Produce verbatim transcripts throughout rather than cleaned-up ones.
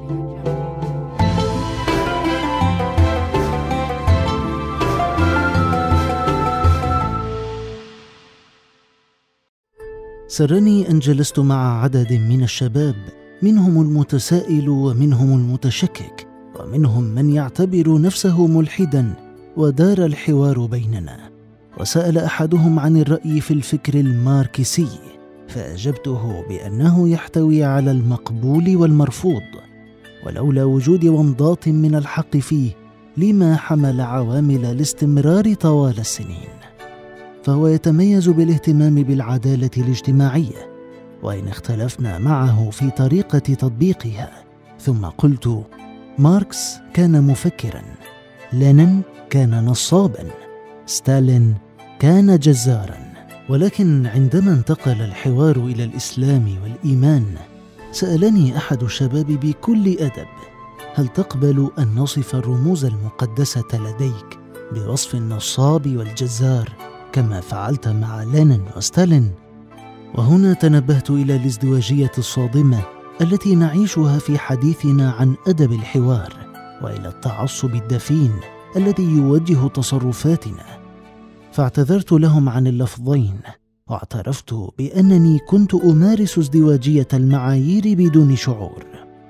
سرني أن جلست مع عدد من الشباب، منهم المتسائل ومنهم المتشكك ومنهم من يعتبر نفسه ملحداً، ودار الحوار بيننا. وسأل أحدهم عن الرأي في الفكر الماركسي، فأجبته بأنه يحتوي على المقبول والمرفوض، ولولا وجود ومضات من الحق فيه لما حمل عوامل الاستمرار طوال السنين. فهو يتميز بالاهتمام بالعدالة الاجتماعية، وإن اختلفنا معه في طريقة تطبيقها. ثم قلت: ماركس كان مفكراً، لينين كان نصاباً، ستالين كان جزاراً. ولكن عندما انتقل الحوار إلى الإسلام والإيمان، سألني أحد الشباب بكل أدب: هل تقبل أن نصف الرموز المقدسة لديك بوصف النصاب والجزار كما فعلت مع لينين وستالين؟ وهنا تنبهت إلى الازدواجية الصادمة التي نعيشها في حديثنا عن أدب الحوار، وإلى التعصب الدفين الذي يوجه تصرفاتنا. فاعتذرت لهم عن اللفظين، واعترفت بأنني كنت أمارس ازدواجية المعايير بدون شعور.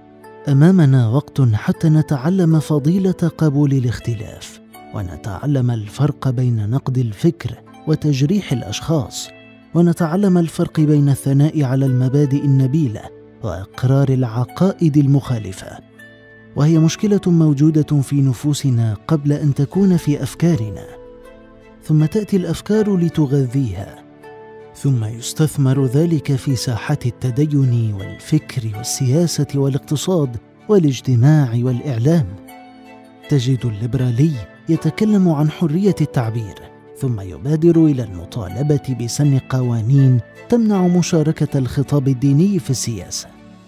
أمامنا وقت حتى نتعلم فضيلة قبول الاختلاف، ونتعلم الفرق بين نقد الفكر وتجريح الأشخاص، ونتعلم الفرق بين الثناء على المبادئ النبيلة وإقرار العقائد المخالفة. وهي مشكلة موجودة في نفوسنا قبل أن تكون في أفكارنا، ثم تأتي الأفكار لتغذيها، ثم يستثمر ذلك في ساحات التدين والفكر والسياسة والاقتصاد والاجتماع والإعلام. تجد الليبرالي يتكلم عن حرية التعبير، ثم يبادر إلى المطالبة بسن قوانين تمنع مشاركة الخطاب الديني في السياسة.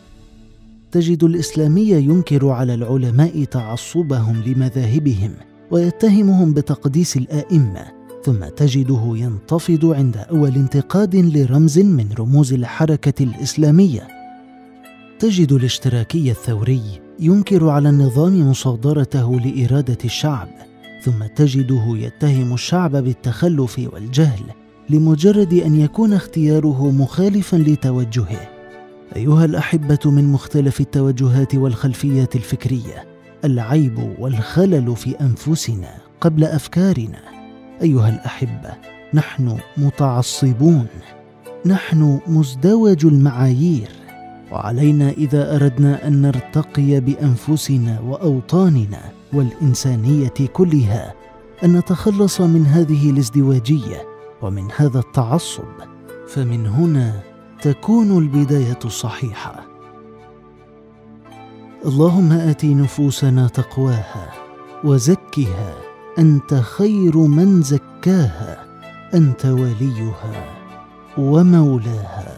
تجد الإسلامي ينكر على العلماء تعصبهم لمذاهبهم ويتهمهم بتقديس الآئمة، ثم تجده ينتفض عند أول انتقاد لرمز من رموز الحركة الإسلامية. تجد الاشتراكي الثوري ينكر على النظام مصادرته لإرادة الشعب، ثم تجده يتهم الشعب بالتخلف والجهل لمجرد أن يكون اختياره مخالفاً لتوجهه. أيها الأحبة من مختلف التوجهات والخلفيات الفكرية، العيب والخلل في أنفسنا قبل أفكارنا. أيها الأحبة، نحن متعصبون، نحن مزدوج المعايير، وعلينا إذا أردنا أن نرتقي بأنفسنا وأوطاننا والإنسانية كلها أن نتخلص من هذه الازدواجية ومن هذا التعصب، فمن هنا تكون البداية الصحيحة. اللهم آت نفوسنا تقواها وزكها، أنت خير من زكاها، أنت وليها ومولاها.